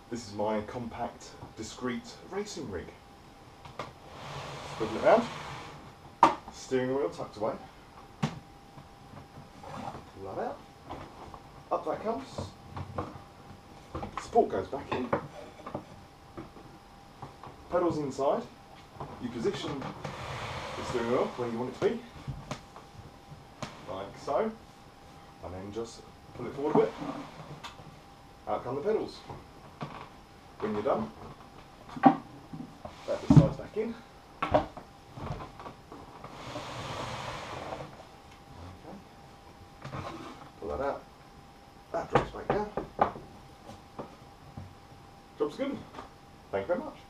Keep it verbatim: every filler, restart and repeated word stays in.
This is my compact, discreet racing rig. Swivel it round, steering wheel tucked away, pull that out, up that comes, support goes back in, pedals inside, you position the steering wheel where you want it to be, like so, and then just pull it forward a bit, out come the pedals. When you're done, that just slides back in. Okay. Pull that out, that drops back down. Job's good. Thank you very much.